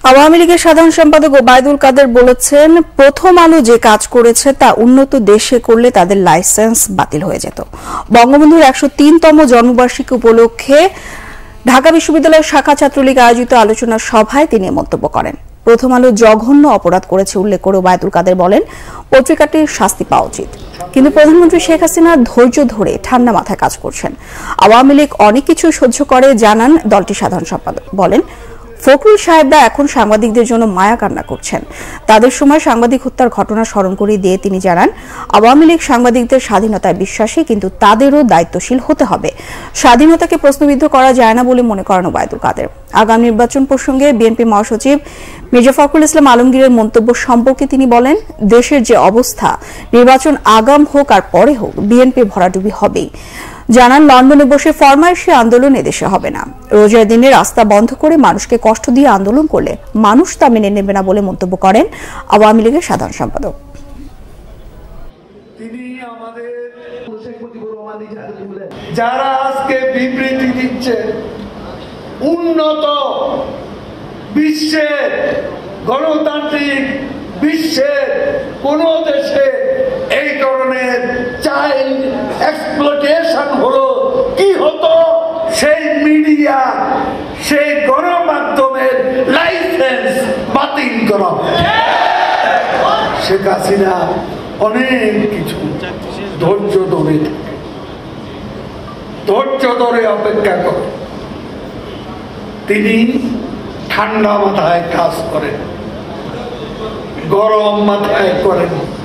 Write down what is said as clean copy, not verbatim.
আওয়ামী লীগের সাধারণ সম্পাদক ওবায়দুল কাদের বলেছেন, প্রথম আলো যে কাজ করেছে তা উন্নত দেশে করলে তাদের লাইসেন্স বাতিল হয়ে যেত। বঙ্গবন্ধুর ১০৩তম জন্মবার্ষিকী উপলক্ষে ঢাকা বিশ্ববিদ্যালয়ের শাখা ছাত্রলীগ আয়োজিত আলোচনা সভায় তিনি মন্তব্য করেন। প্রথম আলো জঘন্য অপরাধ করেছে উল্লেখ করে ওবায়দুল কাদের বলেন, পত্রিকাটির শাস্তি পাওয়া উচিত, কিন্তু প্রধানমন্ত্রী শেখ হাসিনা ধৈর্য ধরে ঠান্ডা মাথায় কাজ করছেন। আওয়ামী লীগ অনেক কিছু সহ্য করে, জানান দলটির সাধারণ সম্পাদক। বলেন, ফখরুল সাহেবরা এখন সাংবাদিকদের জন্য মায়া কান্না করছেন। তাদের সময় সাংবাদিক হত্যার ঘটনা স্মরণ করিয়ে দিয়ে তিনি জানান, আওয়ামী লীগ সাংবাদিকদের স্বাধীনতায় বিশ্বাসী, কিন্তু তাদেরও দায়িত্বশীল হতে হবে। স্বাধীনতাকে প্রশ্নবিদ্ধ করা যায় না বলে মনে করেন ওবায়দুল কাদের। আগামী নির্বাচন প্রসঙ্গে বিএনপি মহাসচিব মির্জা ফখরুল ইসলাম আলমগীরের মন্তব্য সম্পর্কে তিনি বলেন, দেশের যে অবস্থা, নির্বাচন আগাম হোক আর পরে হোক, বিএনপি ভরাডুবি হবেই। জানান, লন্ডনে বসে ফরমাইশি আন্দোলন এদেশে হবে না। রোজার দিনে রাস্তা বন্ধ করে মানুষকে কষ্ট দিয়ে আন্দোলন করলে মানুষ তা মেনে নেবে না বলে মন্তব্য করেন আওয়ামী লীগের সাধারণ সম্পাদক। যারা আজকে বিবৃতি দিচ্ছে, উন্নত বিশ্বের, গণতান্ত্রিক বিশ্বের কোন দেশে এই ধরনের চাইল্ড এক্সপ্লয়টেশন হলো কি হতো, সেই মিডিয়া, সেই গণমাধ্যমের লাইসেন্স বাতিল করা। শেখ হাসিনা অনেক কিছু ধৈর্য ধরে অপেক্ষা করে, তিনি ঠান্ডা মাথায় কাজ করেন, গরম মাথায় করেন।